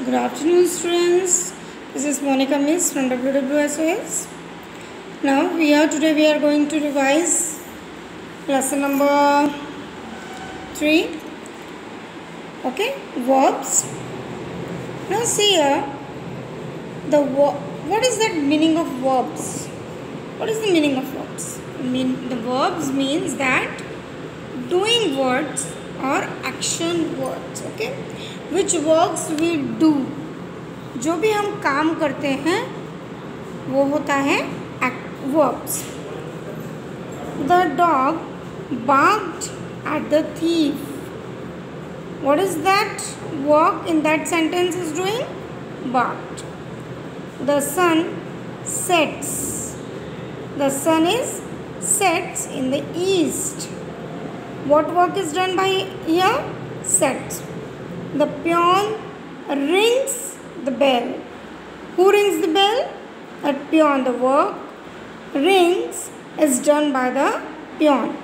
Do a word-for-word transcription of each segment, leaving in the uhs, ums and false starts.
Good afternoon, students. This is Monica Miss from W W S O S. Now, we are today we are going to revise lesson number three. Okay, verbs. Now, see here the what is that meaning of verbs? What is the meaning of verbs? Mean the verbs means that doing words or action words. Okay, which works we do. जो भी हम काम करते हैं वो होता है verbs. The dog barked at the thief. What is that work in that sentence is doing? Barked. The sun sets. The sun is sets in the east. What work is done by here? Sets. The peon rings the bell. Who rings the bell? That peon. The work rings is done by the peon.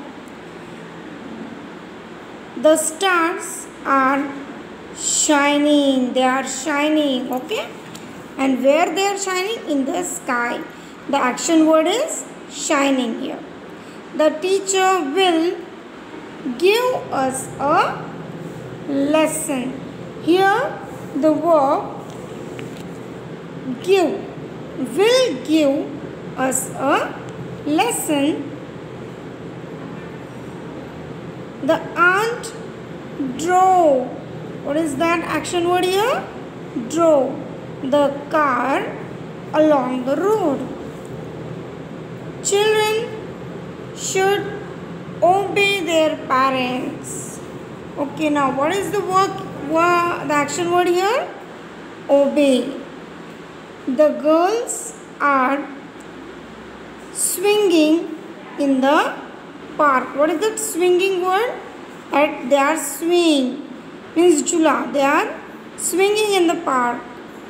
The stars are shining. They are shining. Okay. And where they are shining? In the sky. The action word is shining here. The teacher will give us a lesson. Here the verb give will give us a lesson. The aunt drove. What is that action word here? Drove the car along the road. Children should obey their parents. Okay, now what is the work, the action word here? Obey. The girls are swinging in the park. What is that swinging word? At they are swinging means jula. They are swinging in the park.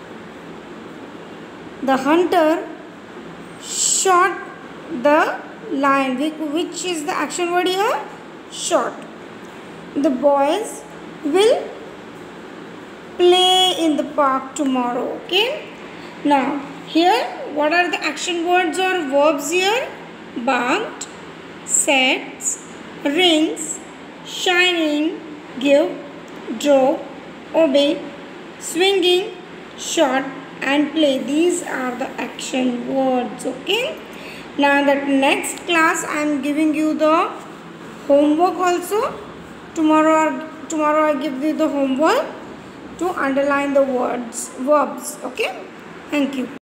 The hunter shot the lion. Which is the action word here? Shot. The boys will play in the park tomorrow. Okay. Now, here, what are the action words or verbs here? Barked, sets, rings, shining, give, drove, obey, swinging, shot, and play. These are the action words. Okay. Now, that next class, I am giving you the homework also. Tomorrow, tomorrow I give you the homework to underline the words, verbs. Okay. Thank you.